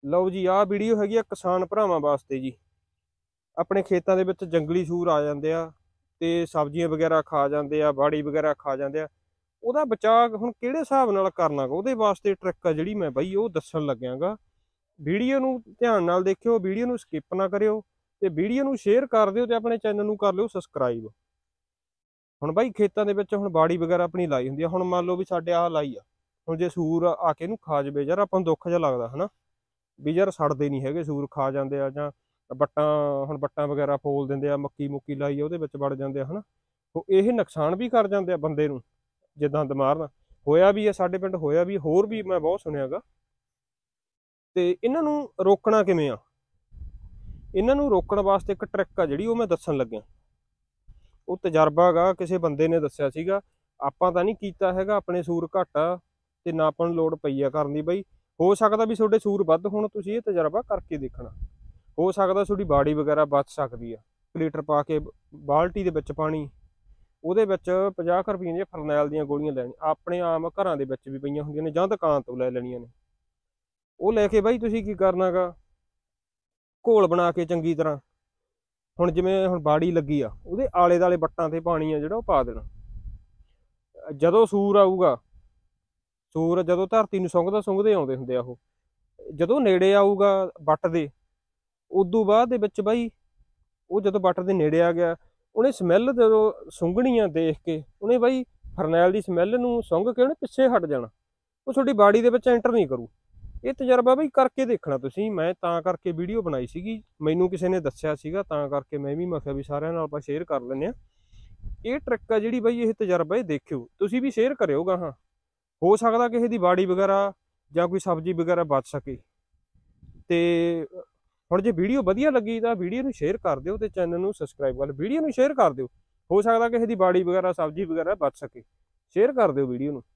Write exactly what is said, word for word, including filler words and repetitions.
ਲਓ ਜੀ, ਆਹ ਵੀਡੀਓ ਹੈਗੀ ਆ ਕਿਸਾਨ ਭਰਾਵਾਂ ਵਾਸਤੇ ਜੀ। ਆਪਣੇ ਖੇਤਾਂ ਦੇ ਵਿੱਚ ਜੰਗਲੀ ਸੂਰ ਆ ਜਾਂਦੇ ਆ ਤੇ ਸਬਜ਼ੀਆਂ ਵਗੈਰਾ ਖਾ ਜਾਂਦੇ ਆ, ਬਾੜੀ ਵਗੈਰਾ ਖਾ ਜਾਂਦੇ ਆ। ਉਹਦਾ ਬਚਾਅ ਹੁਣ ਕਿਹੜੇ ਹਿਸਾਬ ਨਾਲ ਕਰਨਾ ਗਾ, ਉਹਦੇ ਵਾਸਤੇ ਟ੍ਰਿਕ ਆ ਜਿਹੜੀ ਮੈਂ ਬਾਈ ਉਹ ਦੱਸਣ ਲੱਗਿਆਗਾ। ਵੀਡੀਓ ਨੂੰ ਧਿਆਨ ਨਾਲ ਦੇਖਿਓ, ਵੀਡੀਓ ਨੂੰ ਸਕਿਪ ਨਾ ਕਰਿਓ ਤੇ ਵੀਡੀਓ ਨੂੰ ਸ਼ੇਅਰ ਕਰ ਦਿਓ ਤੇ ਆਪਣੇ ਚੈਨਲ ਨੂੰ ਕਰ ਲਿਓ ਸਬਸਕ੍ਰਾਈਬ। ਹੁਣ ਬਾਈ ਖੇਤਾਂ ਦੇ ਵਿੱਚ ਹੁਣ ਬਾੜੀ ਵਗੈਰਾ ਆਪਣੀ ਲਾਈ ਹੁੰਦੀ ਆ। ਹੁਣ ਮੰਨ ਲਓ ਵੀ ਸਾਡੇ ਆਹ ਲਾਈ ਆ, ਹੁਣ ਜੇ ਸੂਰ ਆ ਕੇ ਇਹਨੂੰ ਖਾ ਜਾਵੇ ਯਾਰ, ਆਪਾਂ ਨੂੰ ਦੁੱਖ ਜਿਹਾ ਲੱਗਦਾ ਹਨਾ ਵੀ ਯਾਰ ਸੜਦੇ ਨਹੀਂ ਹੈਗੇ, ਸੂਰ ਖਾ ਜਾਂਦੇ ਆ। ਜਾਂ ਵੱਟਾਂ, ਹੁਣ ਵੱਟਾਂ ਵਗੈਰਾ ਫੋਲ ਦਿੰਦੇ ਆ, ਮੱਕੀ ਮੁੱਕੀ ਲਾਈ ਆ ਉਹਦੇ ਵਿੱਚ ਵੜ ਜਾਂਦੇ ਆ ਹਨਾ। ਉਹ ਇਹ ਨੁਕਸਾਨ ਵੀ ਕਰ ਜਾਂਦੇ ਆ ਬੰਦੇ ਨੂੰ, ਜਿੱਦਾਂ ਦਮਾਰਨ ਹੋਇਆ ਵੀ ਆ ਸਾਡੇ ਪਿੰਡ, ਹੋਇਆ ਵੀ ਹੋਰ ਵੀ ਮੈਂ ਬਹੁਤ ਸੁਣਿਆਗਾ। ਤੇ ਇਹਨਾਂ ਨੂੰ ਰੋਕਣਾ ਕਿਵੇਂ ਆ? ਇਹਨਾਂ ਨੂੰ ਰੋਕਣ ਵਾਸਤੇ ਇੱਕ ਟ੍ਰਿਕ ਆ ਜਿਹੜੀ ਉਹ ਮੈਂ ਦੱਸਣ ਲੱਗਿਆ। ਉਹ ਤਜਰਬਾ ਗਾ, ਕਿਸੇ ਬੰਦੇ ਨੇ ਦੱਸਿਆ ਸੀਗਾ। ਆਪਾਂ ਤਾਂ ਨਹੀਂ ਕੀਤਾ ਹੈਗਾ, ਆਪਣੇ ਸੂਰ ਘੱਟ ਆ ਤੇ ਨਾ ਆਪਾਂ ਨੂੰ ਲੋੜ ਪਈ ਆ ਕਰਨ ਦੀ ਬਾਈ। ਹੋ ਸਕਦਾ ਵੀ ਤੁਹਾਡੇ ਸੂਰ ਵੱਧ ਹੋਣ, ਤੁਸੀਂ ਇਹ ਤਜਰਬਾ ਕਰਕੇ ਦੇਖਣਾ। ਹੋ ਸਕਦਾ ਤੁਹਾਡੀ ਬਾੜੀ ਵਗੈਰਾ ਬਚ ਸਕਦੀ ਆ। ਲੀਟਰ ਪਾ ਕੇ ਬਾਲਟੀ ਦੇ ਵਿੱਚ ਪਾਣੀ, ਉਹਦੇ ਵਿੱਚ ਪੰਜਾਹ ਕੁ ਰੁਪਈਏ ਦੀਆਂ ਫਰਨੈਲ ਦੀਆਂ ਗੋਲੀਆਂ ਲੈਣੀਆਂ। ਆਪਣੇ ਆਮ ਘਰਾਂ ਦੇ ਵਿੱਚ ਵੀ ਪਈਆਂ ਹੁੰਦੀਆਂ ਨੇ, ਜਾਂ ਦੁਕਾਨ ਤੋਂ ਲੈ ਲੈਣੀਆਂ ਨੇ। ਉਹ ਲੈ ਕੇ ਬਾਈ ਤੁਸੀਂ ਕੀ ਕਰਨਾ ਗਾ, ਘੋਲ ਬਣਾ ਕੇ ਚੰਗੀ ਤਰ੍ਹਾਂ। ਹੁਣ ਜਿਵੇਂ ਹੁਣ ਬਾੜੀ ਲੱਗੀ ਆ, ਉਹਦੇ ਆਲੇ ਦੁਆਲੇ ਵੱਟਾਂ ਤੇ ਪਾਣੀ ਆ ਜਿਹੜਾ ਉਹ ਪਾ ਦੇਣਾ। ਜਦੋਂ ਸੂਰ ਆਊਗਾ, ਸੂਰ ਜਦੋਂ ਧਰਤੀ ਨੂੰ ਸੁੰਘਦਾ ਸੁੰਘਦੇ ਆਉਂਦੇ ਹੁੰਦੇ ਆ, ਉਹ ਜਦੋਂ ਨੇੜੇ ਆਊਗਾ ਵੱਟ ਦੇ, ਉਦੋਂ ਬਾਅਦ ਦੇ ਵਿੱਚ ਬਾਈ ਉਹ ਜਦੋਂ ਵੱਟ ਦੇ ਨੇੜੇ ਆ ਗਿਆ, ਉਹਨੇ ਸਮੈਲ ਜਦੋਂ ਸੁੰਘਣੀ ਆ ਦੇਖ ਕੇ, ਉਹਨੇ ਬਾਈ ਫਰਨੈਲ ਦੀ ਸਮੈਲ ਨੂੰ ਸੁੰਘ ਕੇ ਉਹਨੇ ਪਿੱਛੇ ਹਟ ਜਾਣਾ। ਉਹ ਤੁਹਾਡੀ ਬਾੜੀ ਦੇ ਵਿੱਚ ਐਂਟਰ ਨਹੀਂ ਕਰੂ। ਇਹ ਤਜਰਬਾ ਬਈ ਕਰਕੇ ਦੇਖਣਾ ਤੁਸੀਂ। ਮੈਂ ਤਾਂ ਕਰਕੇ ਵੀਡੀਓ ਬਣਾਈ ਸੀਗੀ, ਮੈਨੂੰ ਕਿਸੇ ਨੇ ਦੱਸਿਆ ਸੀਗਾ, ਤਾਂ ਕਰਕੇ ਮੈਂ ਵੀ ਮੈਂ ਕਿਹਾ ਵੀ ਸਾਰਿਆਂ ਨਾਲ ਆਪਾਂ ਸ਼ੇਅਰ ਕਰ ਲੈਂਦੇ ਹਾਂ। ਇਹ ਟ੍ਰਿਕ ਆ ਜਿਹੜੀ ਬਾਈ, ਇਹ ਤਜਰਬਾ ਇਹ ਦੇਖਿਓ, ਤੁਸੀਂ ਵੀ ਸ਼ੇਅਰ ਕਰਿਓਗਾ। ਹਾਂ, ਹੋ ਸਕਦਾ ਕਿਸੇ ਦੀ ਬਾੜੀ ਵਗੈਰਾ ਜਾਂ ਕੋਈ ਸਬਜ਼ੀ ਵਗੈਰਾ ਬਚ ਸਕੇ। ਤੇ ਹੁਣ ਜੇ ਵੀਡੀਓ ਵਧੀਆ ਲੱਗੀ ਤਾਂ ਵੀਡੀਓ ਨੂੰ ਸ਼ੇਅਰ ਕਰ ਦਿਓ ਤੇ ਚੈਨਲ ਨੂੰ ਸਬਸਕ੍ਰਾਈਬ ਕਰ ਲਿਓ। ਵੀਡੀਓ ਨੂੰ ਸ਼ੇਅਰ ਕਰ ਦਿਓ, ਹੋ ਸਕਦਾ ਕਿਸੇ ਦੀ ਬਾੜੀ ਵਗੈਰਾ ਸਬਜ਼ੀ ਵਗੈਰਾ ਬਚ ਸਕੇ। ਸ਼ੇਅਰ ਕਰ ਦਿਓ ਵੀਡੀਓ ਨੂੰ।